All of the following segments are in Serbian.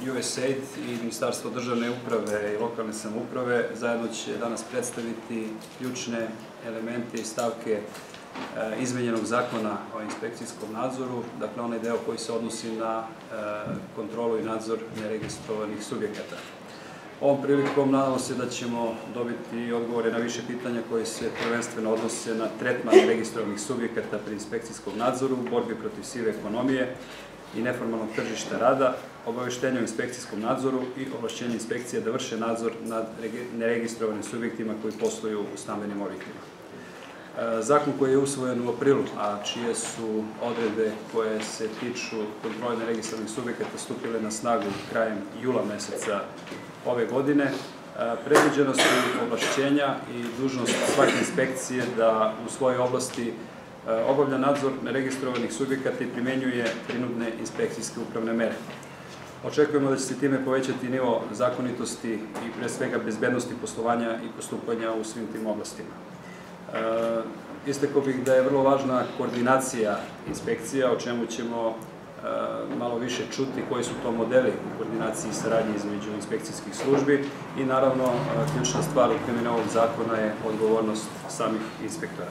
USAID i Ministarstvo državne uprave i lokalne samouprave zajedno će danas predstaviti ključne elemente i stavke izmenjenog zakona o inspekcijskom nadzoru, dakle onaj deo koji se odnosi na kontrolu i nadzor neregistrovanih subjekata. Ovom prilikom nadamo se da ćemo dobiti odgovore na više pitanja koje se prvenstveno odnose na tretman neregistrovanih subjekata pri inspekcijskom nadzoru, borbi protiv sive ekonomije i neformalnog tržišta rada, obaveštenje o inspekcijskom nadzoru i ovlašćenje inspekcije da vrše nadzor nad neregistrovanim subjektima koji posluju u stambenim objektima. Zakon koji je usvojen u aprilu, a čije su odredbe koje se tiču kontrole neregistrovanih subjekata stupile na snagu krajem jula meseca ove godine, predviđena su ovlašćenja i dužnost svake inspekcije da u svojoj oblasti obavlja nadzor neregistrovanih subjekata i primenjuje prinudne inspekcijske upravne mere. Očekujemo da će se time povećati nivo zakonitosti i pre svega bezbednosti poslovanja i postupanja u svim tim oblastima. Istakao bih da je vrlo važna koordinacija inspekcija, o čemu ćemo malo više čuti koji su to modeli u koordinaciji i saradnji između inspekcijskih službi i naravno ključna stvar u primjeni ovog zakona je odgovornost samih inspektora.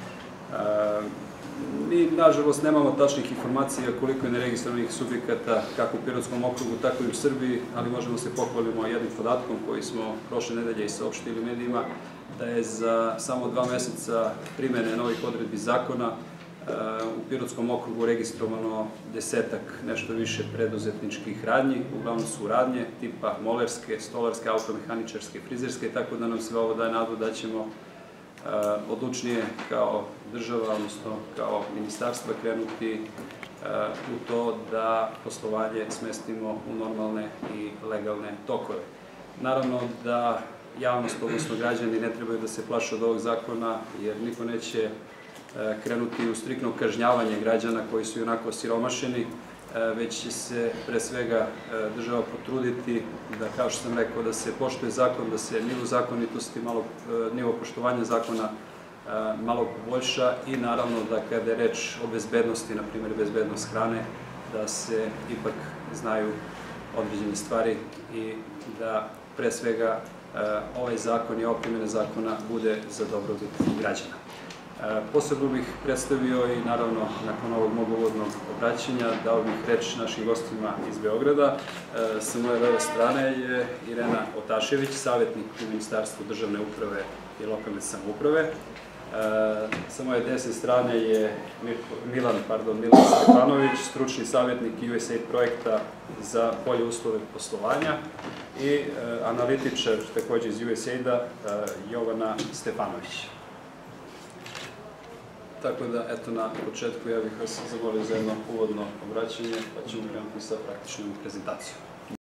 Mi, nažalost, nemamo tačnih informacija koliko je neregistrovanih subjekata kako u Pirotskom okrugu, tako i u Srbiji, ali možemo se pohvalimo jednim podatkom koji smo prošle nedelje i saopštili u medijima, da je za samo 2 meseca primene novih odredbi zakona u Pirotskom okrugu registrovano 10-ak, nešto više preduzetničkih radnji, uglavnom su radnje tipa molerske, stolarske, automehaničarske, frizerske, tako da nam sve ovo daje nadu da ćemo odlučnije kao država, odnosno kao ministarstva krenuti u to da poslovanje smestimo u normalne i legalne tokove. Naravno da javnost, odnosno građani, ne trebaju da se plaše od ovog zakona, jer niko neće krenuti u striktno kažnjavanje građana koji su onako siromašeni, već će se pre svega država potruditi da, kao što sam rekao, da se poštuje zakon, da se nivo zakonitosti, nivo poštovanja zakona malo poboljša i naravno da kada je reč o bezbednosti, na primjer bezbednost hrane, da se ipak znaju određene stvari i da pre svega ovaj zakon i ova primjena zakona bude za dobrobit građana. Posebno bih predstavio i naravno nakon ovog mog uvodnog obraćanja dao bih reč našim gostima iz Beograda. Sa moje leve strane je Irena Otašević, savjetnik u Ministarstvu državne uprave i lokalne samouprave. Sa moje desne strane je Milan Stefanović, stručni savjetnik USAID projekta za bolje uslove poslovanja i analitičar takođe iz USAID-a Jovana Stefanović. Tako da, eto, na početku ja bih vas zamolio za jedno uvodno obraćanje, pa ćemo krenuti sa praktičnom prezentacijom.